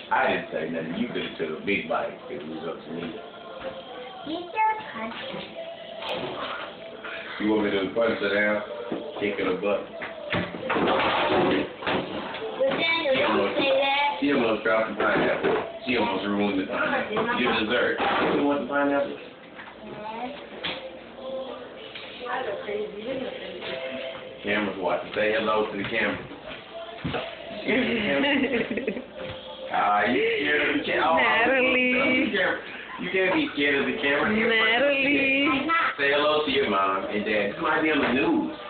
I didn't say nothing. You could have took a big bite if it was up to me. You just punch. You want me to punch her down? Kick her the butt? Nathaniel, don't say that. She almost dropped the pineapple. She almost ruined the your dessert. You want the pineapple? Yes. Camera's watching. Say hello to the camera. You scared of the camera? Natalie. You can't be scared of the camera. Natalie. Say hello to your mom and dad. This might be on the news.